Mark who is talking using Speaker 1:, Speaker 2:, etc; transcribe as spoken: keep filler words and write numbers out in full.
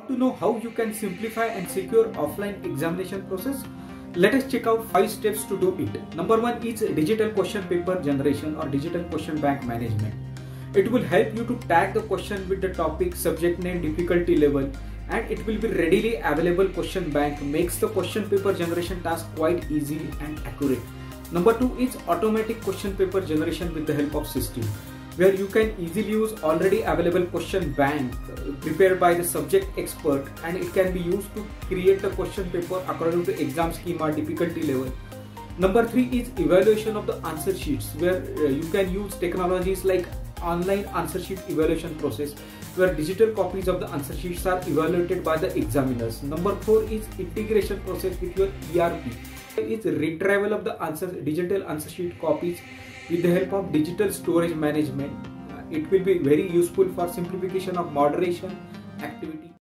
Speaker 1: want to know how you can simplify and secure offline examination process? Let us check out five steps to do it. Number one is digital question paper generation or digital question bank management. It will help you to tag the question with the topic, subject name, difficulty level, and it will be readily available. Question bank makes the question paper generation task quite easy and accurate. Number two is automatic question paper generation with the help of system, where you can easily use already available question bank prepared by the subject expert, and it can be used to create a question paper according to exam schema, difficulty level. Number three is evaluation of the answer sheets, where uh, you can use technologies like online answer sheet evaluation process, where digital copies of the answer sheets are evaluated by the examiners. Number four is integration process with your E R P. It's retrieval of the answer digital answer sheet copies with the help of digital storage management. It will be very useful for simplification of moderation activity.